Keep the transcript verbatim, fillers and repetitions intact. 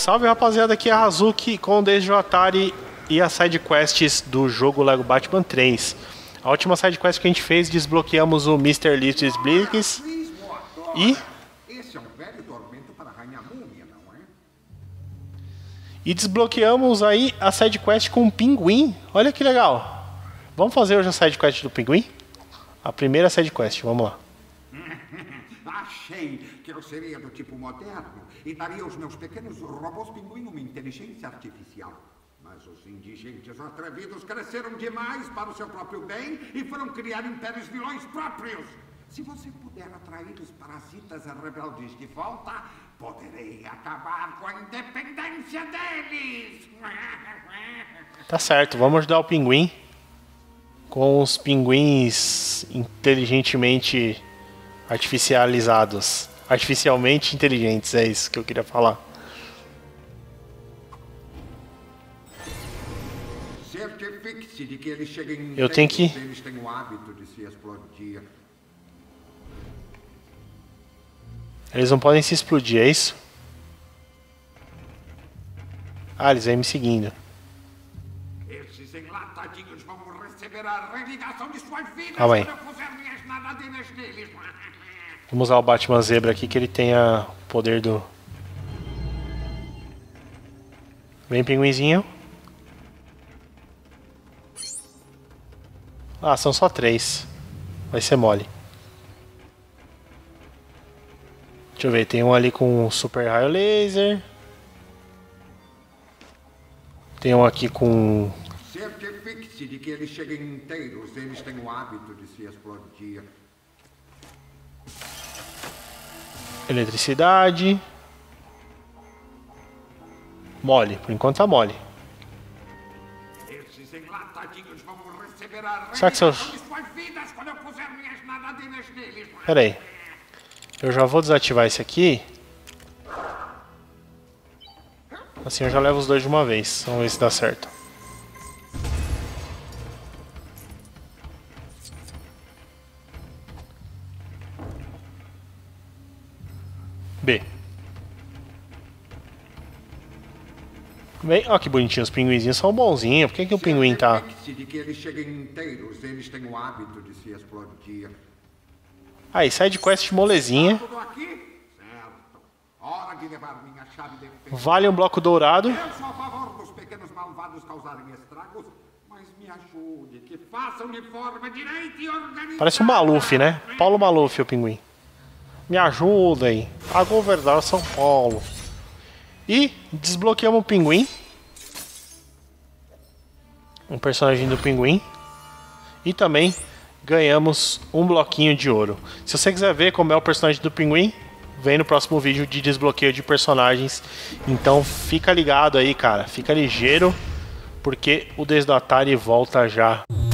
Salve rapaziada, aqui é a Hazuki com o Desde o Atari e as sidequests do jogo Lego Batman três. A última sidequest que a gente fez, desbloqueamos o mister Little Blix e... E desbloqueamos aí a sidequest com o Pinguim. Olha que legal. Vamos fazer hoje a sidequest do Pinguim? A primeira sidequest, vamos lá. Achei que eu seria do tipo moderno e daria aos meus pequenos robôs pinguim uma inteligência artificial. Mas os indigentes atrevidos cresceram demais para o seu próprio bem e foram criar impérios vilões próprios. Se você puder atrair os parasitas rebeldes de volta, poderei acabar com a independência deles. Tá certo, vamos ajudar o Pinguim com os pinguins inteligentemente artificializados. Artificialmente inteligentes, é isso que eu queria falar. Certifique-se de que eles cheguem. Eu tenho que... Eles têm o hábito de se explodir. Eles não podem se explodir, é isso? Ah, eles vêm me seguindo. Esses enlatadinhos vão receber a religação de suas vidas Calma aí. quando eu puser minhas nadadeiras neles. Vamos usar o Batman Zebra aqui, que ele tem a- o poder do... Vem, pinguinzinho. Ah, são só três. Vai ser mole. Deixa eu ver, tem um ali com super raio laser. Tem um aqui com... Certifique-se de que eles cheguem inteiros. Eles têm o hábito de se explodir. eletricidade. Mole, por enquanto tá mole. Esses enlatadinhos vão receber a Será que se eu... religação de suas vidas quando eu puser minhas nadadeiras neles. Pera aí. Eu já vou desativar esse aqui. Assim eu já levo os dois de uma vez. Vamos ver se dá certo. B. Bem, ó que bonitinho, os pinguinzinhos são bonzinhos. Por que, que o pinguim tá... Certifique-se de que eles cheguem inteiros. Eles têm o hábito de se explodir. Aí, sidequest molezinha. Tudo aqui? Certo. Hora de levar minha chave de fenda. Vale um bloco dourado. Eu sou a favor dos pequenos malvados causarem estragos, mas me ajude, que façam de forma direita e organizada. Parece um Maluf, né? Paulo Maluf, o pinguim. Me ajudem a governar São Paulo. E desbloqueamos o pinguim. Um personagem do pinguim. E também ganhamos um bloquinho de ouro. Se você quiser ver como é o personagem do pinguim, vem no próximo vídeo de desbloqueio de personagens. Então fica ligado aí, cara. Fica ligeiro, porque o Desde o Atari volta já.